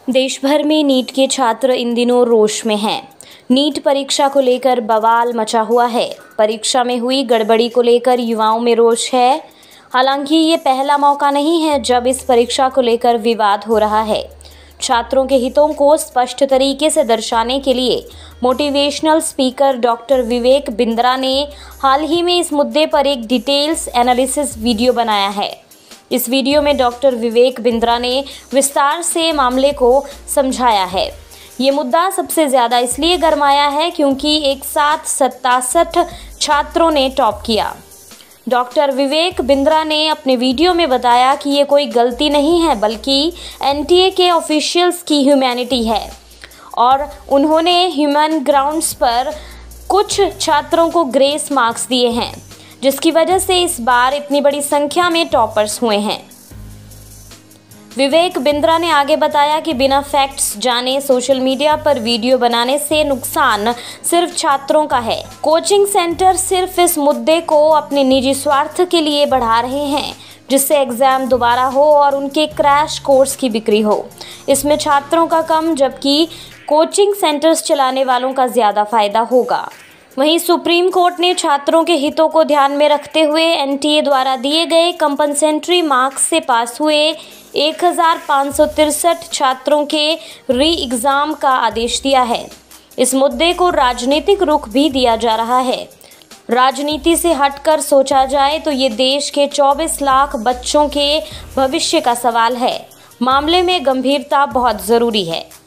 देश भर में नीट के छात्र इन दिनों रोष में हैं। नीट परीक्षा को लेकर बवाल मचा हुआ है। परीक्षा में हुई गड़बड़ी को लेकर युवाओं में रोष है। हालांकि ये पहला मौका नहीं है जब इस परीक्षा को लेकर विवाद हो रहा है। छात्रों के हितों को स्पष्ट तरीके से दर्शाने के लिए motivational speaker doctor Vivek Bindra ने हाल ही में इस मुद्दे पर एक डिटेल्स एनालिसिस वीडियो बनाया है। इस वीडियो में डॉक्टर विवेक बिंद्रा ने विस्तार से मामले को समझाया है। ये मुद्दा सबसे ज़्यादा इसलिए गरमाया है क्योंकि एक साथ 67 छात्रों ने टॉप किया। डॉक्टर विवेक बिंद्रा ने अपने वीडियो में बताया कि ये कोई गलती नहीं है बल्कि एनटीए के ऑफिशियल्स की ह्यूमैनिटी है और उन्होंने ह्यूमन ग्राउंड्स पर कुछ छात्रों को ग्रेस मार्क्स दिए हैं, जिसकी वजह से इस बार इतनी बड़ी संख्या में टॉपर्स हुए हैं। विवेक बिंद्रा ने आगे बताया कि बिना फैक्ट्स जाने सोशल मीडिया पर वीडियो बनाने से नुकसान सिर्फ छात्रों का है। कोचिंग सेंटर सिर्फ इस मुद्दे को अपने निजी स्वार्थ के लिए बढ़ा रहे हैं, जिससे एग्जाम दोबारा हो और उनके क्रैश कोर्स की बिक्री हो। इसमें छात्रों का कम जबकि कोचिंग सेंटर्स चलाने वालों का ज़्यादा फायदा होगा। वहीं सुप्रीम कोर्ट ने छात्रों के हितों को ध्यान में रखते हुए एनटीए द्वारा दिए गए कंपनसेंट्री मार्क्स से पास हुए 1563 छात्रों के री एग्ज़ाम का आदेश दिया है। इस मुद्दे को राजनीतिक रुख भी दिया जा रहा है। राजनीति से हटकर सोचा जाए तो ये देश के 24 लाख बच्चों के भविष्य का सवाल है। मामले में गंभीरता बहुत ज़रूरी है।